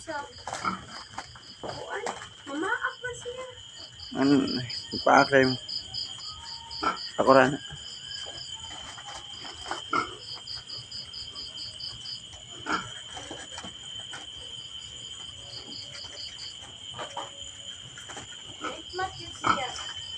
Kuan, mamaak ba siya? Ano, paakay mo. Ako rin. Ikmat yun siya.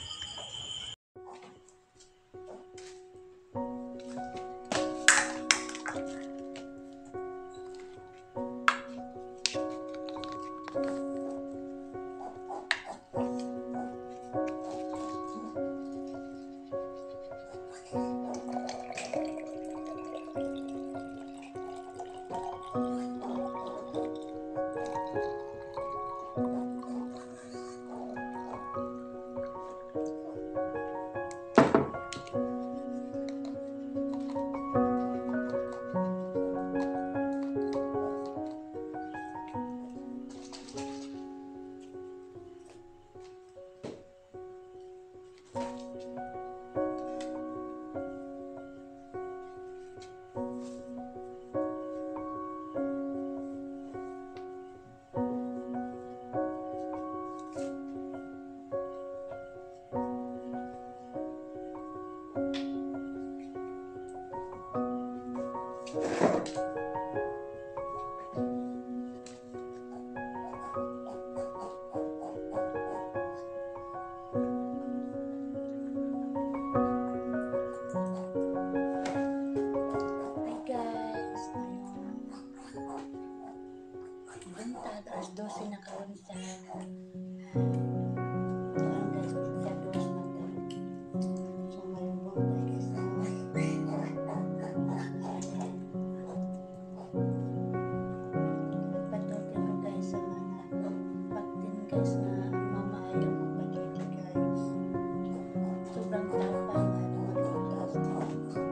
Buntag, alas 12 na karon sa guys, pizza dos na tayo. So, malubog tayo guys. Patutin ko guys sa mga pagtin guys na ang mama ayaw magpatutin guys. Sobrang tapang at magputas din.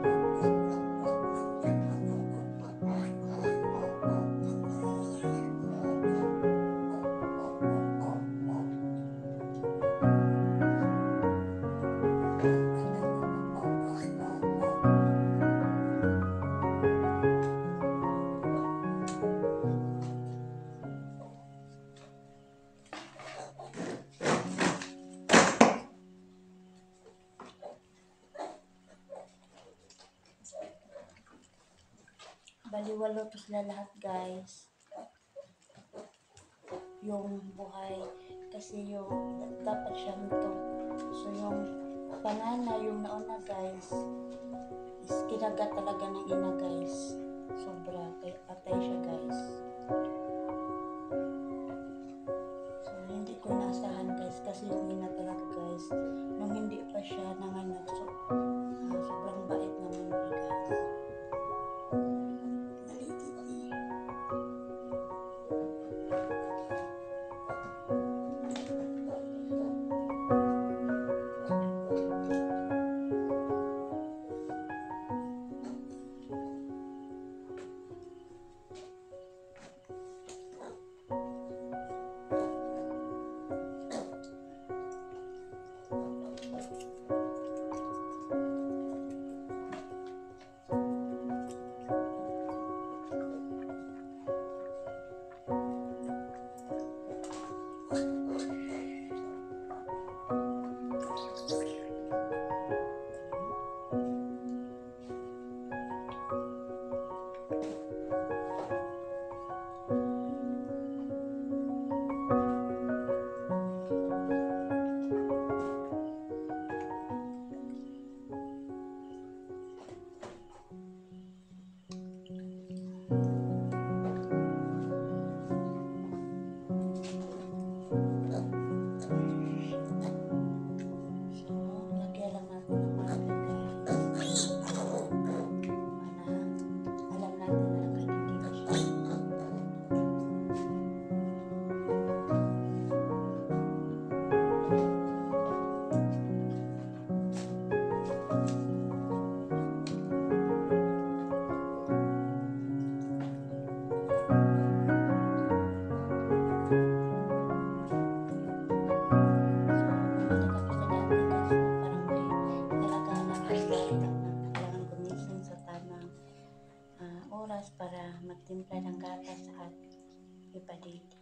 Baliwalo to sila lahat guys. Yung buhay kasi yung dapat siya nito. So yung panana yung nauna guys is kinagat talaga ng ina guys. Sobra kaya patay siya guys. So hindi ko inasahan guys kasi yung ina talaga guys nung hindi pa siya nanganak. So sobrang bait naman niya guys. Padid.